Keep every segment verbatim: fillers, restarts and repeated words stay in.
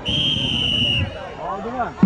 Ờ, đúng rồi.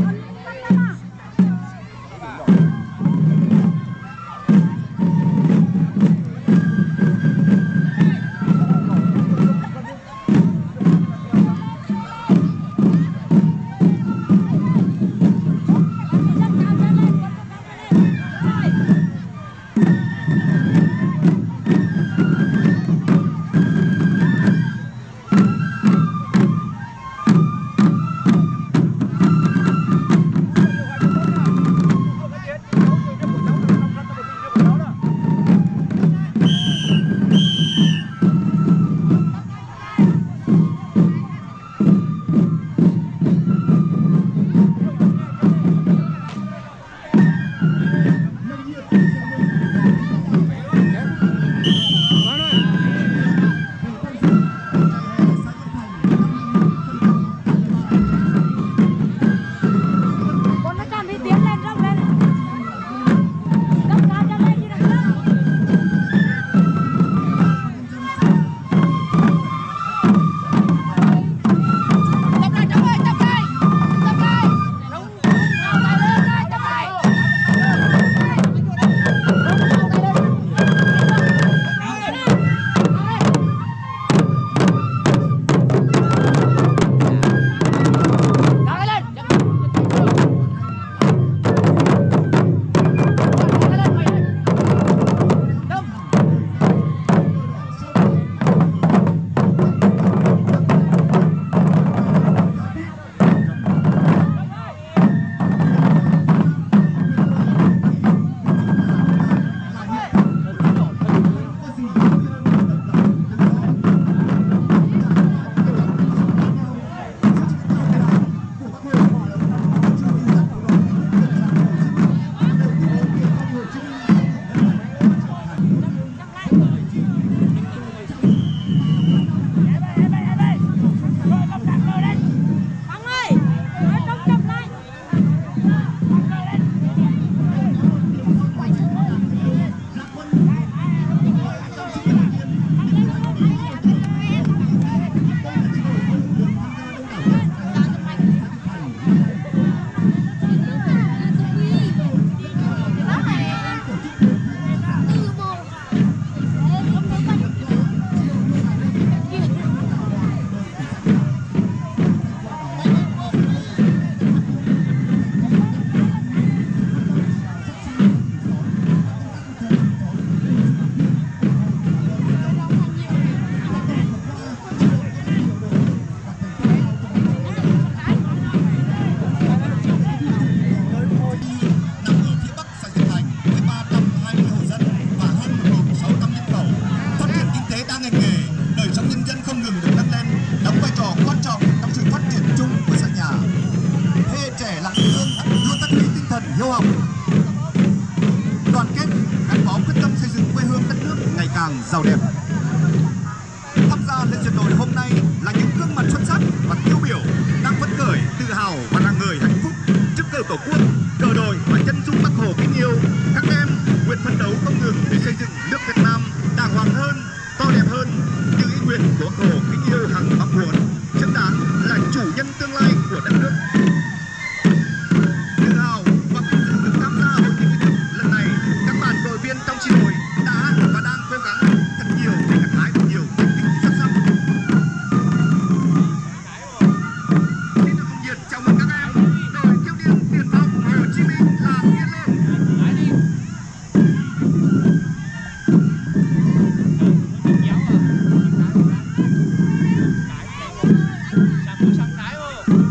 hiếu học, đoàn kết, gắn bó quyết tâm xây dựng quê hương đất nước ngày càng giàu đẹp. Tham gia lễ duyệt đội hôm nay là những gương mặt xuất sắc và tiêu biểu đang phấn khởi, tự hào và là người hạnh phúc trước cờ tổ quốc, cờ đội và chân dung Bác Hồ kính yêu. Các em nguyện phấn đấu không ngừng để xây dựng nước Việt Nam đàng hoàng hơn, to đẹp hơn như ý nguyện của Bác Hồ kính yêu hằng mong muốn, xứng đáng là chủ nhân tương lai của đất nước. Tự hào và vinh dự được tham gia hội nghị kết thúc lần này, các bạn đội viên trong chi đội đã và đang cố gắng thật nhiều để gặt hái được nhiều thành tích xuất sắc. Xin được nhiệt chào mừng các em đội thiếu niên tiền phong Hồ Chí Minh là tiến lên. Sẵn sàng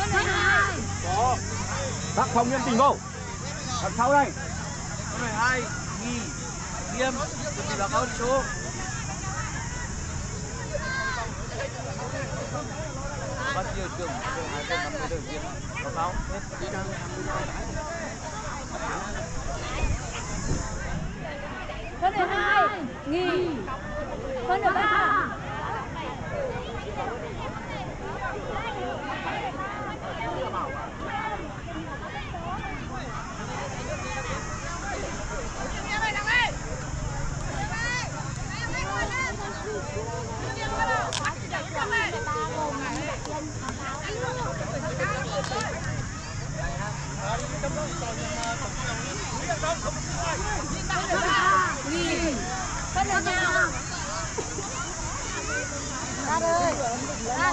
Tác phòng nghiêm chỉnh vô. Đằng sau đây. Số mười hai Nghi Nghiêm chuẩn bị báo cáo số. Bắt nhiều trường hai trăm năm mươi đầu tiên báo cáo hết. Số mười hai Nghi. Số mười ba Nghi. Phân được nhau. Ra đây. Ra.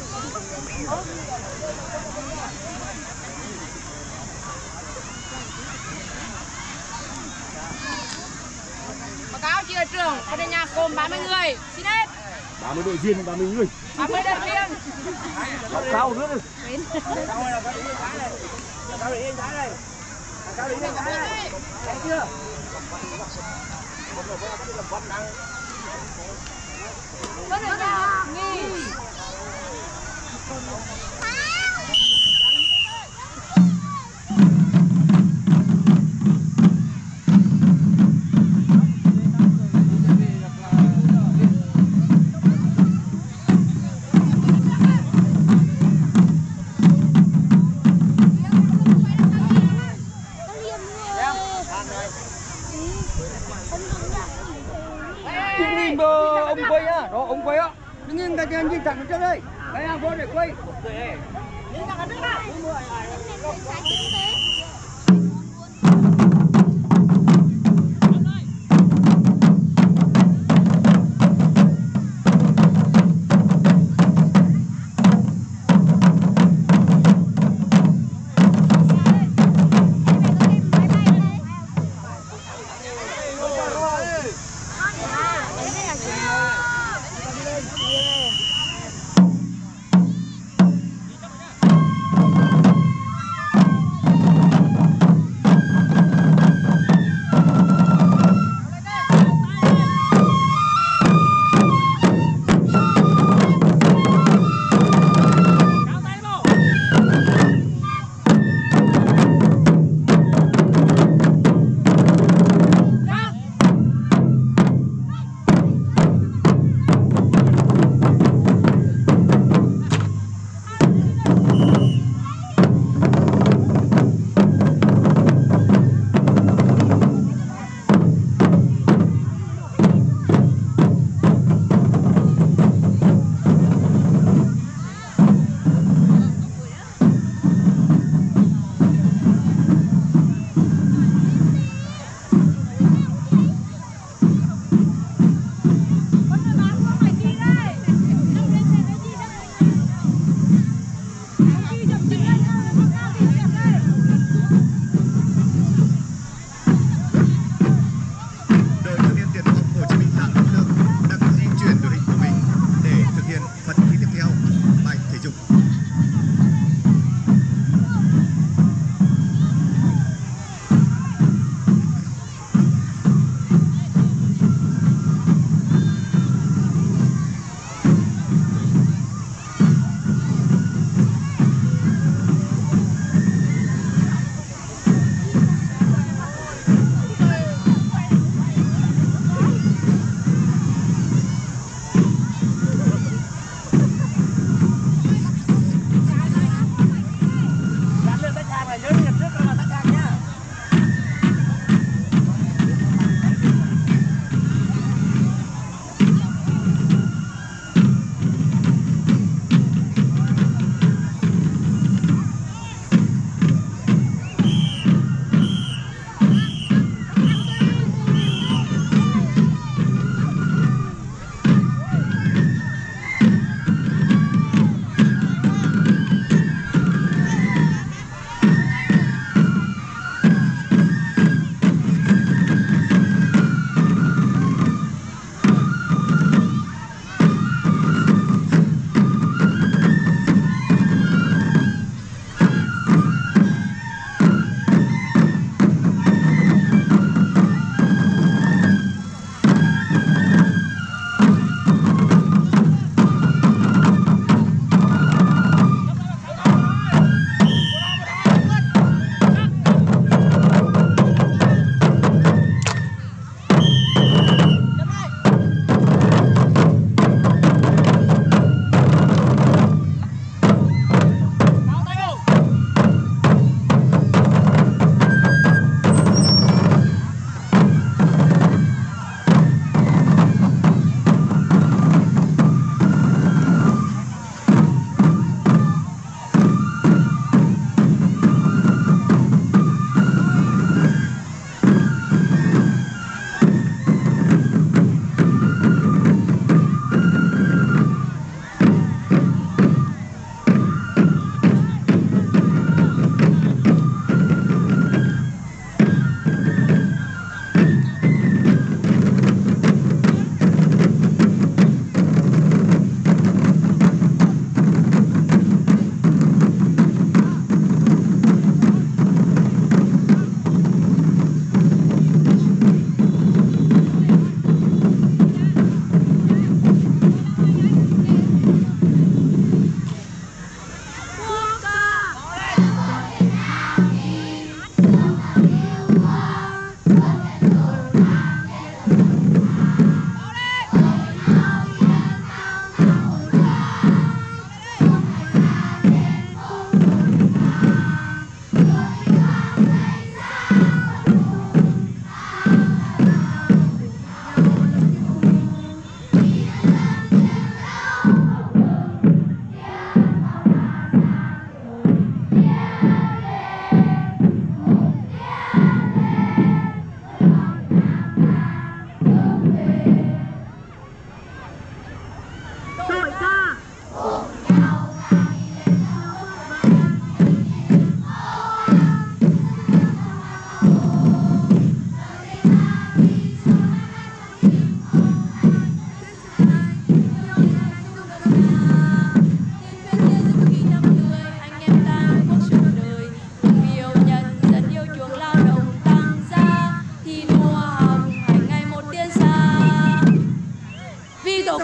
Báo cáo chị đội trưởng, có đến nhà gồm ba mươi người. Xin hết. ba mươi đội viên, ba mươi người. ba mươi đội viên. Báo cáo nữa đi. Cao đi yên thái đây. Cao đi yên thái đây. Thấy chưa? Có được nhau. Nghi. Ông quay á, đó ông quay á. Đứng yên cái anh đi thẳng trước đây. Cái hàng vô để quay. Hãy subscribe cho kênh Ghiền Mì Gõ để không bỏ lỡ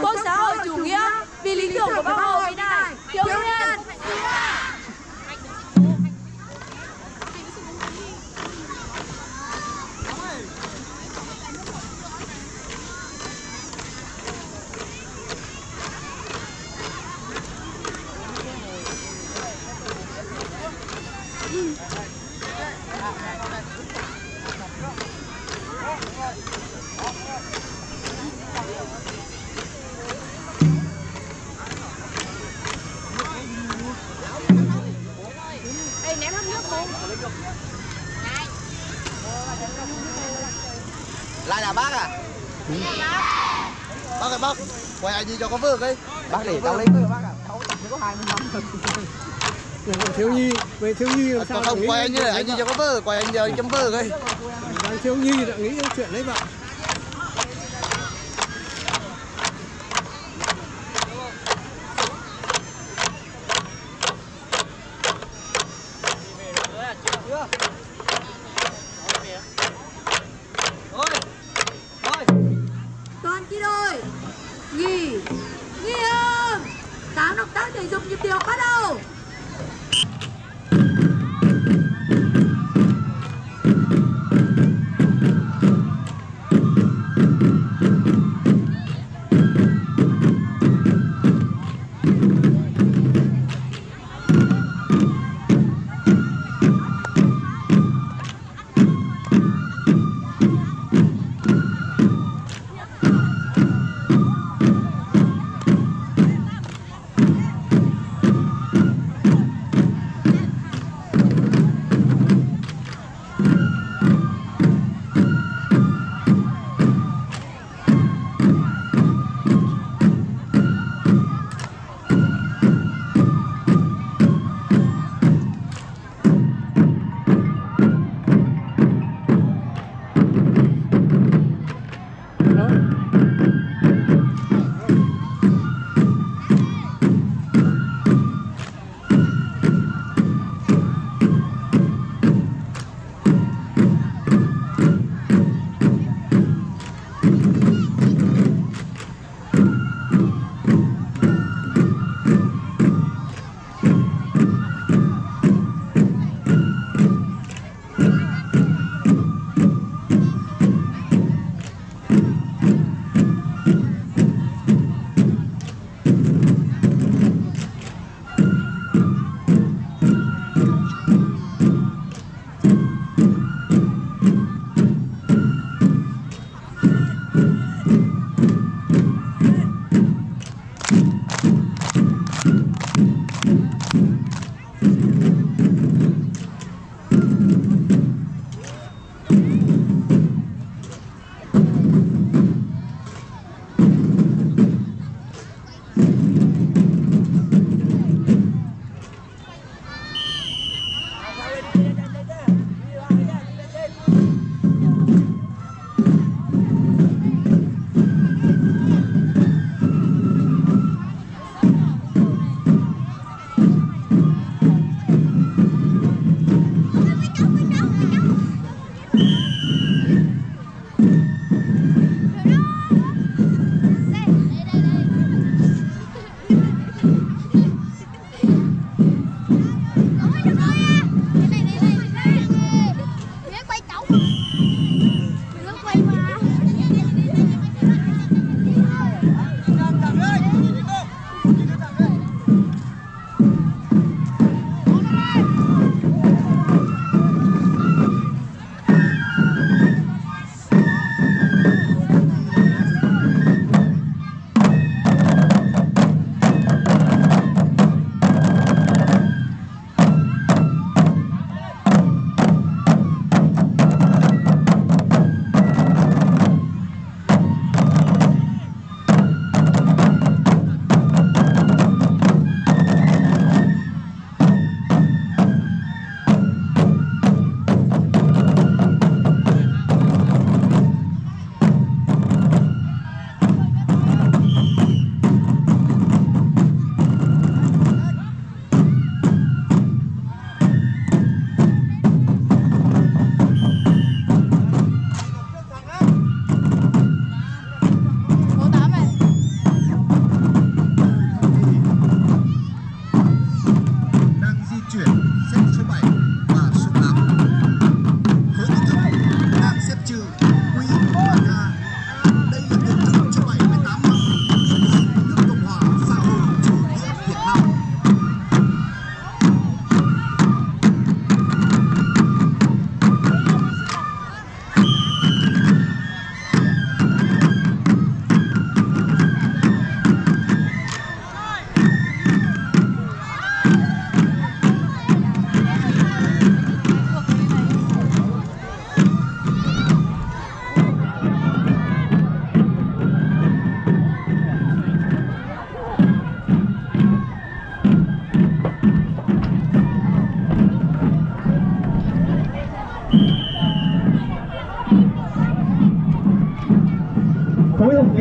quốc xã hội chủ nghĩa vì lý tưởng của Bác Hồ vĩ đại. Thiếu niên. Ê, ném hấp nước không? Lại là bác à? Bác ơi bác, quay ảnh gì cho có vợ cái. Bác để tao lấy cơ bác à? Cháu chỉ có hai mươi năm thôi. Thiếu nhi, về thiếu nhi làm sao Không, quay anh như này, anh gì cho có vợ, quay anh giờ chấm vợ cái. đang thiếu nhi đã nghĩ đến chuyện lấy vợ. Toàn chi đội nghỉ nghỉ ơn tám động tác thể dục nhịp điệu bắt đầu.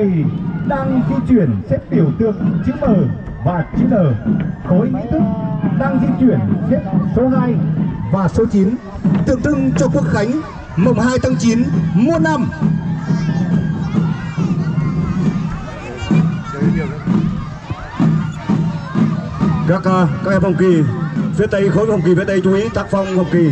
thầy đang di chuyển xếp biểu tượng chữ M và chữ N. Khối nghi thức đang di chuyển xếp số hai và số chín, tượng trưng cho quốc khánh mùng hai tháng chín muôn năm. Các các em phong kỳ phía tây, khối phong kỳ phía tây chú ý tác phong phong kỳ.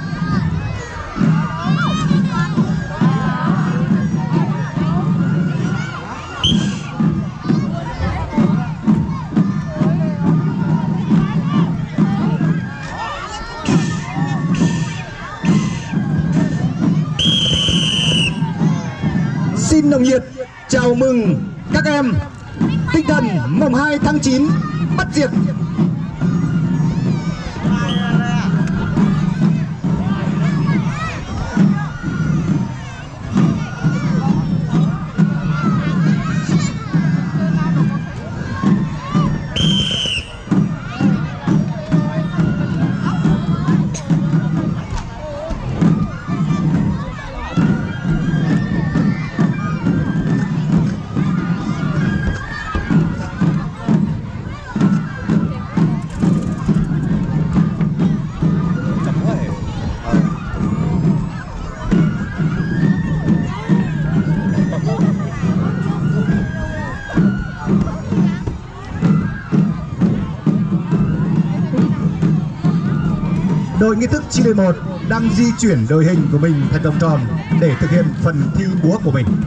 Xin nồng nhiệt chào mừng các em tinh thần mùng hai tháng chín bắt diệt. Đội nghi thức chi đội một đang di chuyển đội hình của mình thành vòng tròn để thực hiện phần thi búa của mình.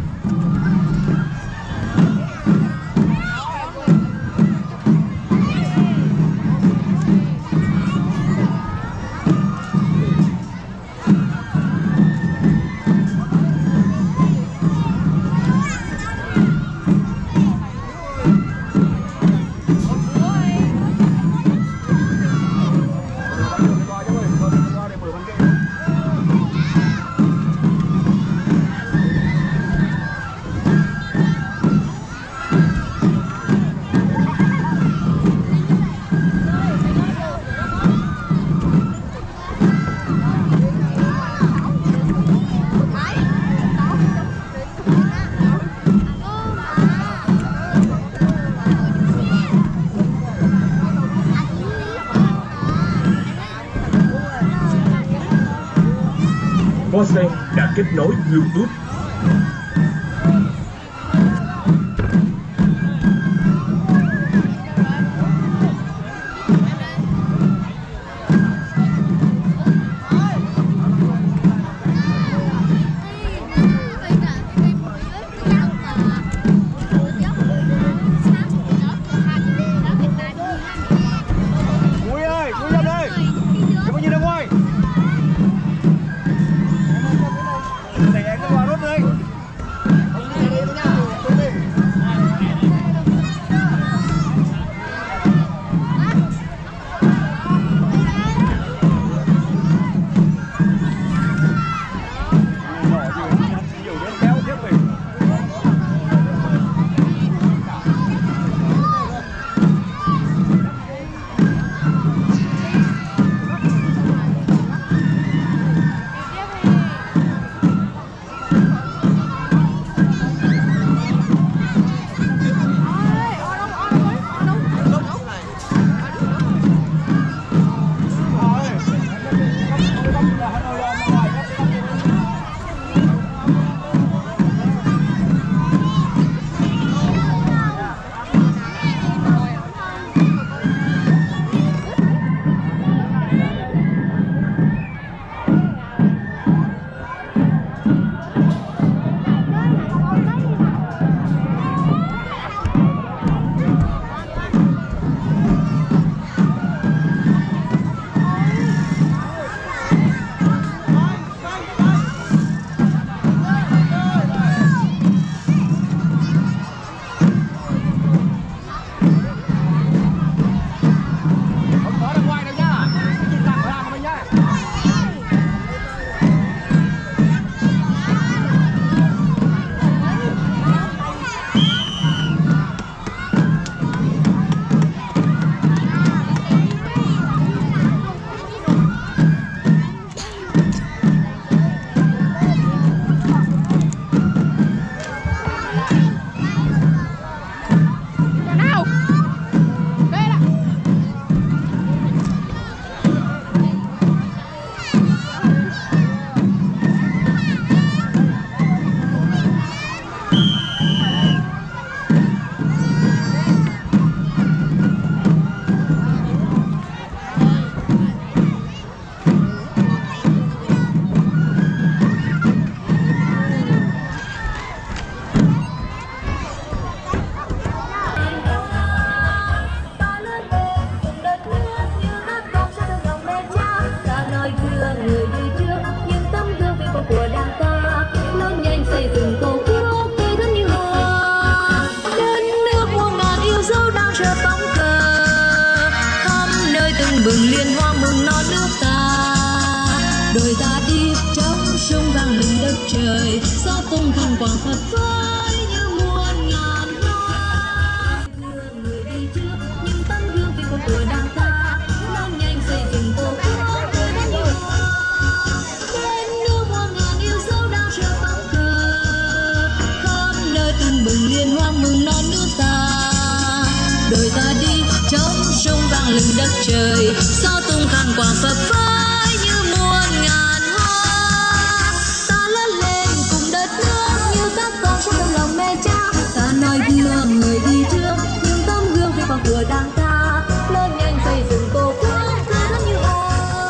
Bose đã kết nối Bluetooth. Vui ơi, vui lên đây. Đừng có nhìn ra ngoài. Đẩy anh vào rốt đây. quang phật phới như muôn ngàn hoa. Gương người đi trước những tấm gương vì con của đảng ta non nhanh xây dựng tổ quốc tươi như hoa. Bên nước muôn ngàn yêu dấu đang treo tóc cờ khắp nơi tưng bừng liên hoan mừng non nước ta. Đời ta đi trống trung vang lừng đất trời gió tung khăn quang phật phới như muôn ngàn hoa. Ta lớn lên cùng đất nước như các con trong tâm lòng mẹ cha. Ta noi gương người đi trước những tấm gương vinh quang của đảng ta lớn nhanh xây dựng tổ quốc tươi thắm như hoa.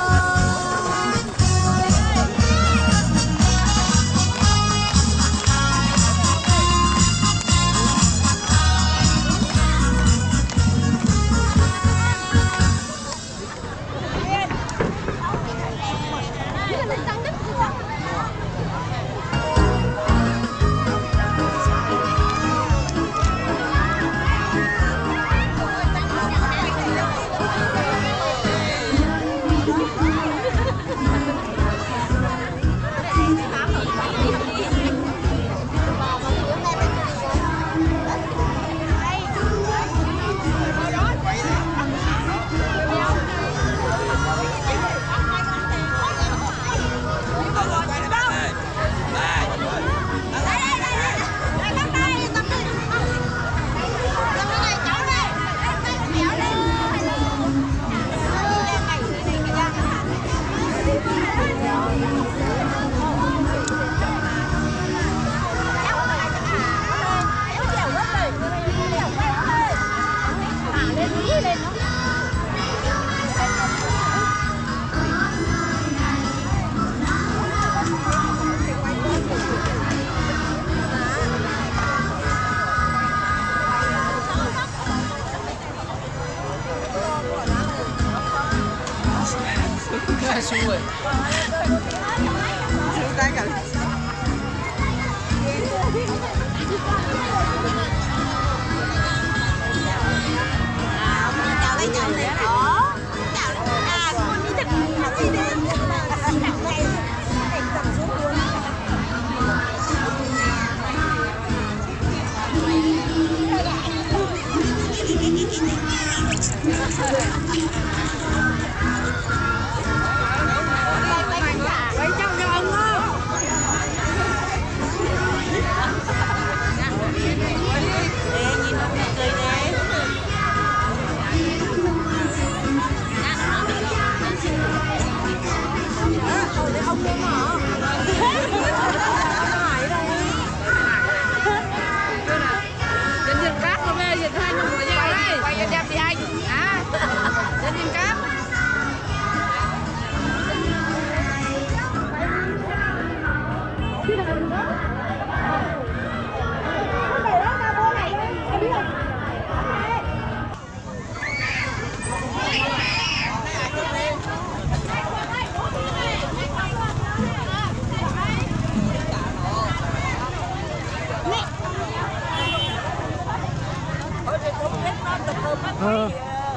Ờ.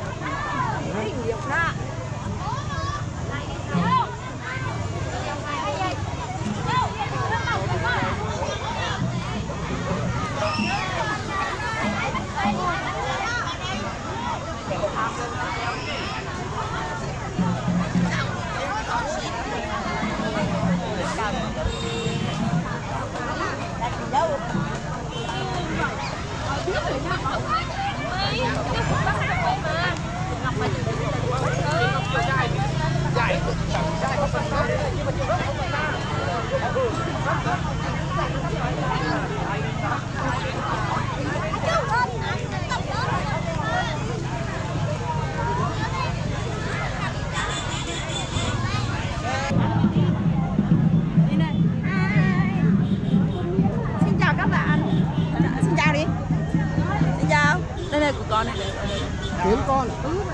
con này Kiếm con.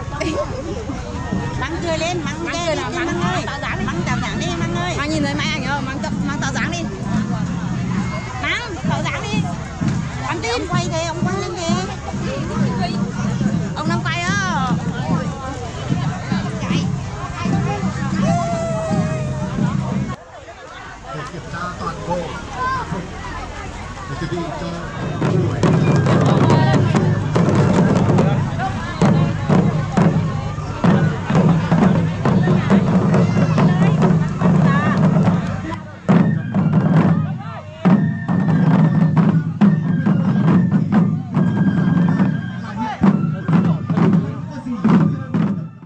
Măng cười lên, măng măng cười nào, măng ơi, măng tạo dáng đi, măng ơi. Măng nhìn thấy mày ảnh không? Măng măng tạo dáng đi. Măng tạo dáng đi. Anh tin. Ông quay kìa, ông quay lên kìa. Ông đang quay á. Để kiểm tra toàn bộ để chuẩn bị cho buổi